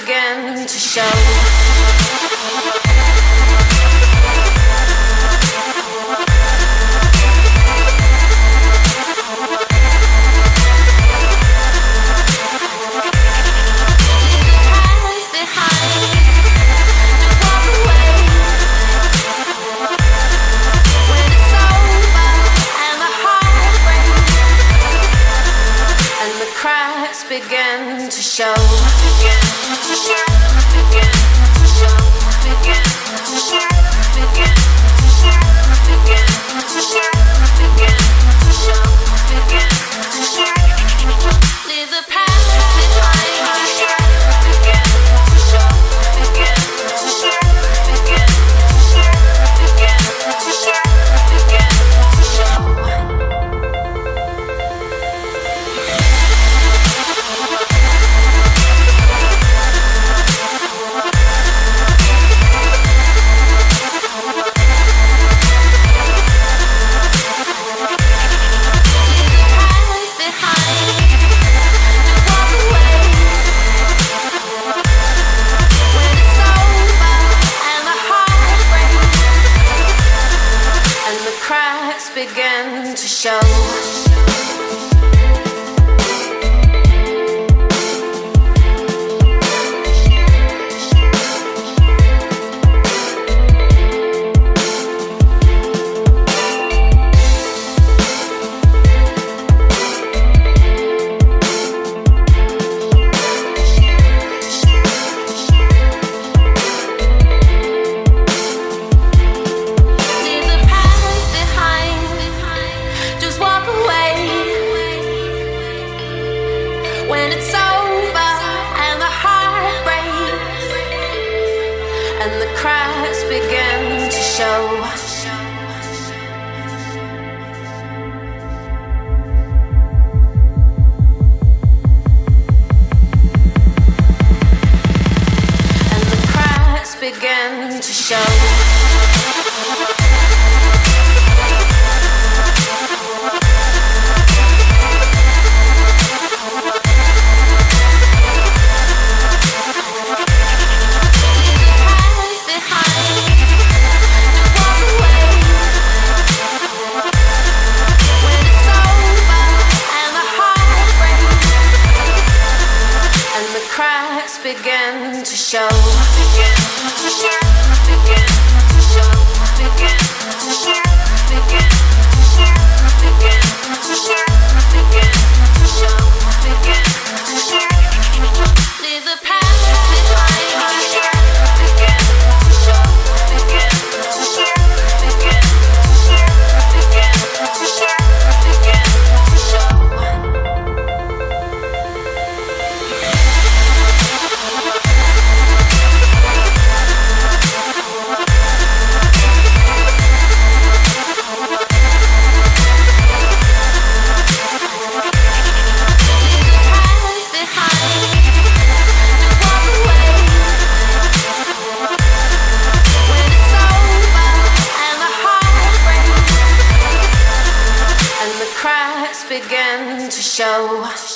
begin to show. Cracks begin to show. Begin to show. Begin to show. Begin to show. Begin to show. Begin to show. Begin to show. Begin to show. Leave the past behind. Begin to show. Begin to show. Begin to show. Begin to show. Begin to show. Cracks begin to show. When it's over and the heart breaks and the cracks begin to show. And the cracks begin to show. Cracks begin to show. Begin to show. Begin to show. Begin to show. Begin to show. Begin to show. Begin to show. Begin to show. Leave the past behind. Begin to show. Begin to show. Begin to show. Begin to show. Begin to show. Cracks begin to show.